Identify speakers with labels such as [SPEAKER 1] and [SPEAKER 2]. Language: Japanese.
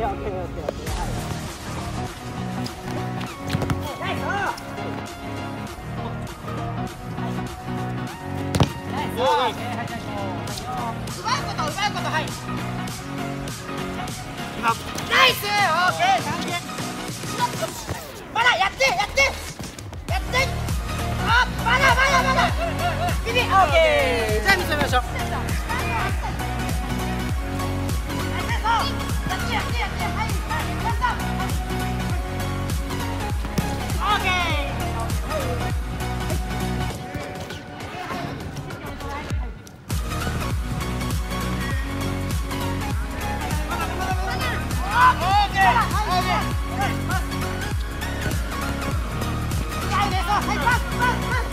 [SPEAKER 1] はい。ナイス。オーケー。3点。まだやって。あ、まだ。ビビ。オーケー。じゃあ見つめましょう。やって。はい。オーケー。はい、パス。